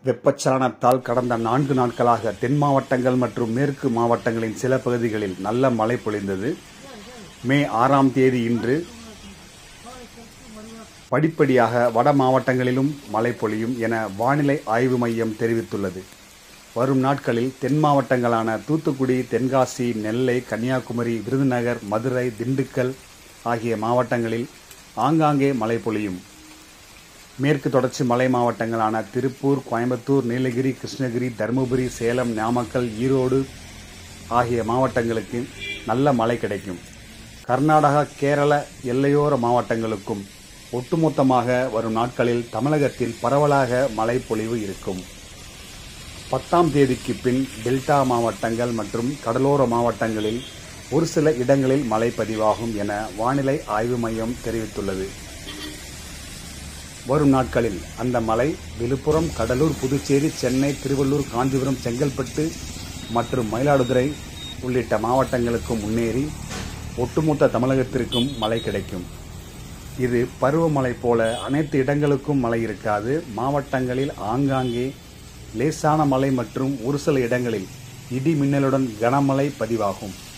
வெப்பச்சலனத்தால் கடந்த 4 நாட்களாக தென் மாவட்டங்கள் மற்றும் மேற்கு மாவட்டங்களின் சில பகுதிகளில் நல்ல மழை பொழிந்தது. மே 6ஆம் தேதி இன்று படிப்படியாக வட மாவட்டங்களிலும் மழை பொழியும் என வானிலை ஆய்வு மையம் தெரிவித்துள்ளது. வரும் நாட்களில் தென் மாவட்டங்களான தூத்துக்குடி, தென்காசி, நெல்லை, கன்னியாகுமரி, விருதுநகர், மதுரை, திண்டுக்கல் ஆகிய மாவட்டங்களில் ஆங்காங்கே மழை பொழியும். மேற்கு தொடர்ச்சி மலை மாவட்டங்களான திருப்பூர், கோயம்புத்தூர், நீலகிரி, கிருஷ்ணகிரி, தருமபுரி, சேலம், நாமக்கல், ஈரோடு ஆகிய மாவட்டங்களுக்கு நல்ல மழை கிடைக்கும். கர்நாடகா, கேரள எல்லையோர மாவட்டங்களுக்கும் ஒட்டுமொத்தமாக வரும் நாட்களில் தமிழகத்தில் பரவலாக மழை பொழிவு இருக்கும். 10ஆம் தேதிக்கு பின் டெல்டா மாவட்டங்கள் மற்றும் கடலோர மாவட்டங்களில் ஒரு சில இடங்களில் மழை பதிவாகும் என வானிலை ஆய்வு மையம் தெரிவித்துள்ளது. வரும் நாட்களில் அந்த மழை விழுப்புரம், கடலூர், புதுச்சேரி, சென்னை, திருவள்ளூர், காஞ்சிபுரம், செங்கல்பட்டு மற்றும் மயிலாடுதுறை உள்ளிட்ட மாவட்டங்களுக்கு முன்னேறி ஒட்டுமொத்த தமிழகத்திற்கும் மழை கிடைக்கும். இது பருவமழை போல அனைத்து இடங்களுக்கும் மழை இருக்காது. மாவட்டங்களில் ஆங்காங்கே லேசான மழை மற்றும் ஒரு சில இடங்களில் இடி மின்னலுடன் கனமழை பதிவாகும்.